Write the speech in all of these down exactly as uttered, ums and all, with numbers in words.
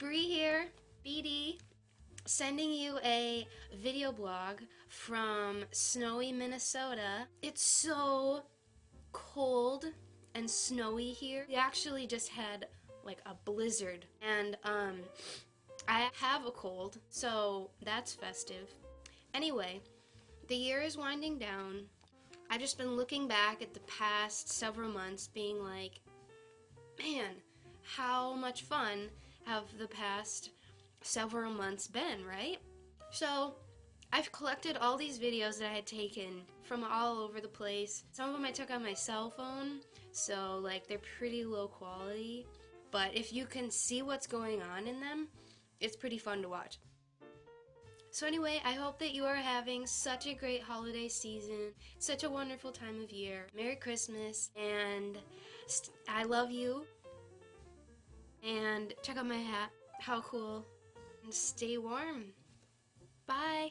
Bree here, B D, sending you a video blog from snowy Minnesota. It's so cold and snowy here. We actually just had like a blizzard, and um, I have a cold, so that's festive. Anyway, the year is winding down. I've just been looking back at the past several months being like, man, how much fun have the past several months been, right? So I've collected all these videos that I had taken from all over the place. Some of them I took on my cell phone, so like they're pretty low quality, but if you can see what's going on in them, it's pretty fun to watch. So anyway, I hope that you are having such a great holiday season, such a wonderful time of year. Merry Christmas, and I love you. And check out my hat. How cool. And stay warm. Bye.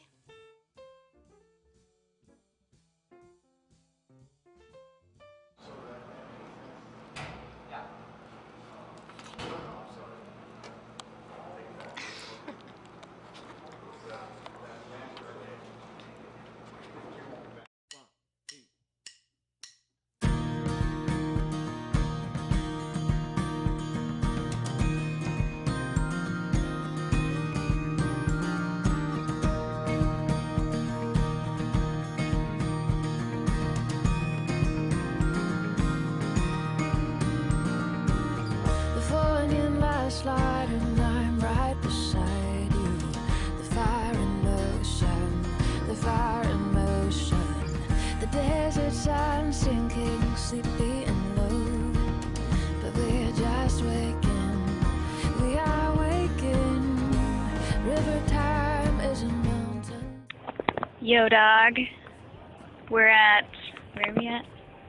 Slide and I'm right beside you. The fire in motion, the fire in motion. The desert sun sinking, sleepy and low. But we're just waking, we are waking. River time is a mountain. Yo, dog. We're at, where are we at?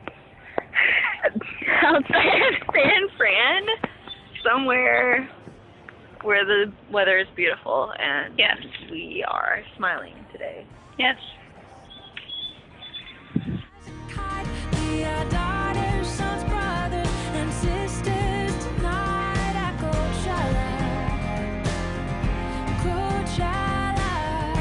Outside of San Fran. Somewhere where the weather is beautiful, and yes, we are smiling today. Yes. We are daughters, sons, brothers, and sisters tonight at Coachella. Coachella.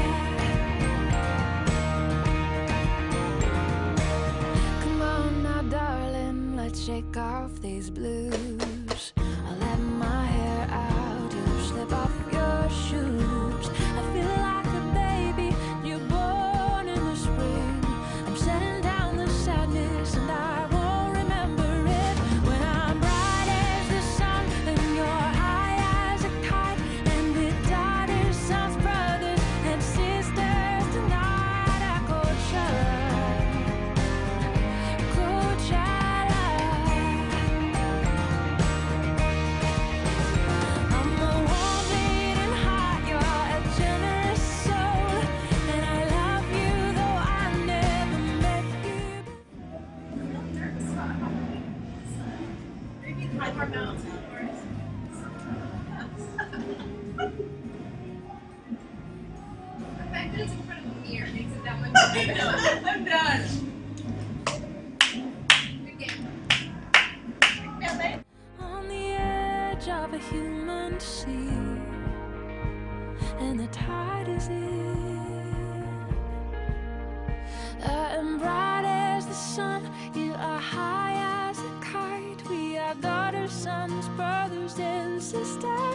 Come on now, darling, let's shake off these blues. I'll let my hair out, you slip off your shoes. I feel like a baby, you're born in the spring. I'm setting down the sadness and I won't remember it. When I'm bright as the sun and you're high as a kite. And we're daughters, sons, brothers, and sisters tonight at Coachella. Coachella. I'm done. Good game. On the edge of a human sea, and the tide is in. I am bright as the sun, you are high as a kite. We are daughters, sons, brothers, and sisters.